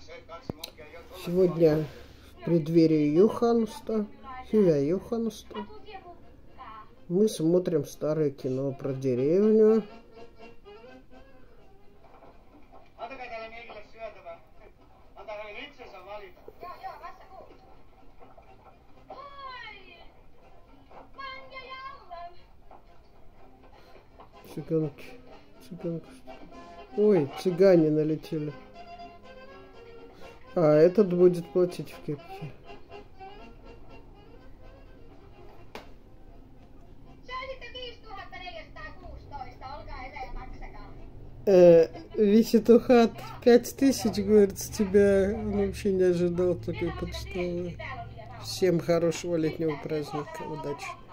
Сегодня в преддверии Hyvää Juhannusta, мы смотрим старое кино про деревню. Цыганки. Ой, цыгане налетели. А этот будет платить в кепке. Висит у хат 5000, говорит, с тебя. Он вообще не ожидал такой подставы. Всем хорошего летнего праздника. Удачи.